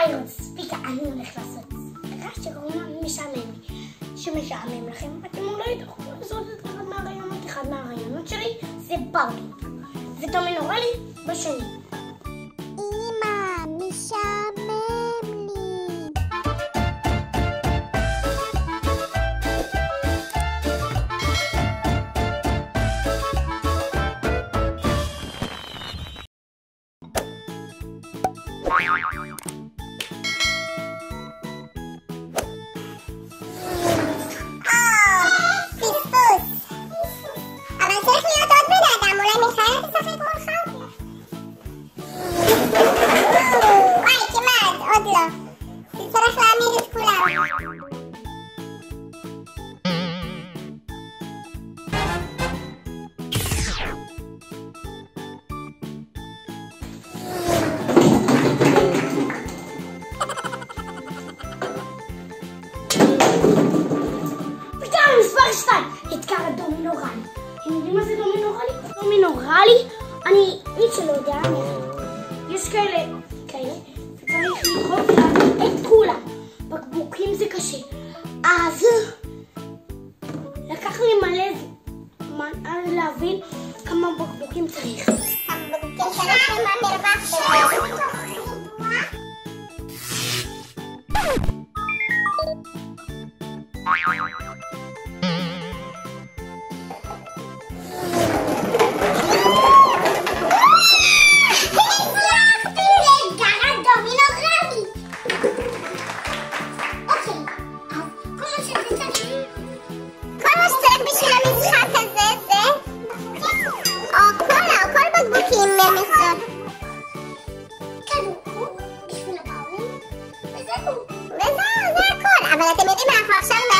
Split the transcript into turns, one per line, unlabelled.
היי ספיקה, אני הולך לעשות רעש שקוראים משעמם לי. שמשעמם לכם, אתם אולי תוכלו לעשות את אחד מהרעיונות שלי, זה פאוטו. ודומינו רע לי בשני.
אמא, משעמם לי. צריך להעמיד את כולם.
פתאום מספר 2 התקר דומינו רע לי. אתם יודעים מה זה דומינו רע לי? דומינו רע לי? מי שלא יודע, יש כאלה, צריך לראות את כולם. בקבוקים זה קשה. אז לקח לי מלא זמן להבין כמה בקבוקים צריך.
כמה בקבוקים צריך עם המרווח שלנו. אבל אתם יודעים מה, אנחנו עכשיו